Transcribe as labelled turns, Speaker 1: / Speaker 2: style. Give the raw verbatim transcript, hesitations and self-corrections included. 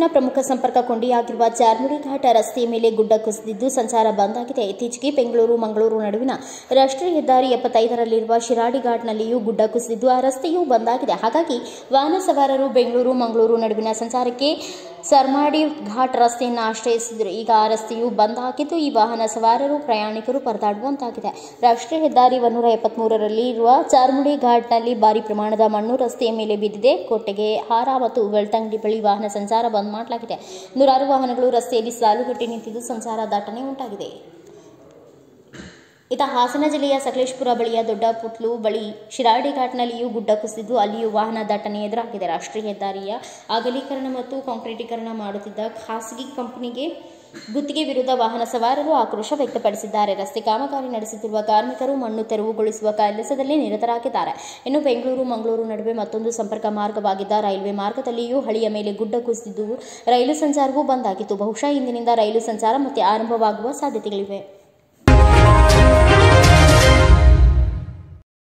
Speaker 1: ಪ್ರಮುಖ ಸಂಪರ್ಕ ಕೊಂಡಿಯಾಗಿರುವ ಚಾರ್ಮುಡಿ ಘಾಟ ರಸ್ತೆಯ ಮೇಲೆ ಗುಡ್ಡ ಕುಸಿದಿದ್ದು ಸಂಚಾರ ಬಂದ್ ಆಗಿದೆ. ಇತ್ತೀಚೆಗೆ ಬೆಂಗಳೂರು ಮಂಗಳೂರು ನಡುವಿನ ರಾಷ್ಟ್ರೀಯ ಹೆದ್ದಾರಿ ಎಪ್ಪತ್ತೈದರಲ್ಲಿರುವ ಶಿರಾಡಿ ಘಾಟ್ನಲ್ಲಿಯೂ ಗುಡ್ಡ ಕುಸಿದಿದ್ದು ಆ ರಸ್ತೆಯೂ ಬಂದ್ ಆಗಿದೆ. ಹಾಗಾಗಿ ವಾಹನ ಸವಾರರು ಬೆಂಗಳೂರು ಮಂಗಳೂರು ನಡುವಿನ ಸಂಚಾರಕ್ಕೆ ಸರ್ಮಾಡಿ ಘಾಟ್ ರಸ್ತೆಯನ್ನು ಆಶ್ರಯಿಸಿದರು. ಈಗ ಆ ರಸ್ತೆಯು ಬಂದ್ ಆಗಿದ್ದು ಈ ವಾಹನ ಸವಾರರು ಪ್ರಯಾಣಿಕರು ಪರದಾಡುವಂತಾಗಿದೆ. ರಾಷ್ಟ್ರೀಯ ಹೆದ್ದಾರಿ ಒನ್ನೂರ ಎಪ್ಪತ್ಮೂರರಲ್ಲಿ ಇರುವ ಚಾರ್ಮುಡಿ ಘಾಟ್ನಲ್ಲಿ ಭಾರಿ ಪ್ರಮಾಣದ ಮಣ್ಣು ರಸ್ತೆಯ ಮೇಲೆ ಬಿದ್ದಿದೆ. ಕೊಟ್ಟಿಗೆ, ಹಾರ ಮತ್ತು ಬೆಳ್ತಂಗಡಿ ಬಳಿ ವಾಹನ ಸಂಚಾರ ಬಂದ್ ಮಾಡಲಾಗಿದೆ. ನೂರಾರು ವಾಹನಗಳು ರಸ್ತೆಯಲ್ಲಿ ಸಾಲುಗಟ್ಟಿ ನಿಂತಿದ್ದು ಸಂಚಾರ ದಟ್ಟಣೆ ಉಂಟಾಗಿದೆ. ಇತ್ತ ಹಾಸನ ಜಿಲ್ಲೆಯ ಸಕಲೇಶಪುರ ಬಳಿಯ ದೊಡ್ಡ ಪುಟ್ಲು ಬಳಿ ಶಿರಾಡಿ ಘಾಟ್ನಲ್ಲಿಯೂ ಗುಡ್ಡ ಕುಸಿದಿದ್ದು ಅಲ್ಲಿಯೂ ವಾಹನ ದಟ್ಟಣೆ ಎದುರಾಗಿದೆ. ರಾಷ್ಟ್ರೀಯ ಹೆದ್ದಾರಿಯ ಅಗಲೀಕರಣ ಮತ್ತು ಕಾಂಕ್ರೀಟೀಕರಣ ಮಾಡುತ್ತಿದ್ದ ಖಾಸಗಿ ಕಂಪನಿಗೆ ಗುತ್ತಿಗೆ ವಿರುದ್ಧ ವಾಹನ ಸವಾರರು ಆಕ್ರೋಶ ವ್ಯಕ್ತಪಡಿಸಿದ್ದಾರೆ. ರಸ್ತೆ ಕಾಮಗಾರಿ ನಡೆಸುತ್ತಿರುವ ಕಾರ್ಮಿಕರು ಮಣ್ಣು ತೆರವುಗೊಳಿಸುವ ಕೆಲಸದಲ್ಲಿ ನಿರತರಾಗಿದ್ದಾರೆ. ಇನ್ನು ಬೆಂಗಳೂರು ಮಂಗಳೂರು ನಡುವೆ ಮತ್ತೊಂದು ಸಂಪರ್ಕ ಮಾರ್ಗವಾಗಿದ್ದ ರೈಲ್ವೆ ಮಾರ್ಗದಲ್ಲಿಯೂ ಹಳಿಯ ಮೇಲೆ ಗುಡ್ಡ ಕುಸಿದಿದ್ದು ರೈಲು ಸಂಚಾರವೂ ಬಂದ್ ಆಗಿತ್ತು. ಬಹುಶಃ ಇಂದಿನಿಂದ ರೈಲು ಸಂಚಾರ ಮತ್ತೆ ಆರಂಭವಾಗುವ ಸಾಧ್ಯತೆಗಳಿವೆ.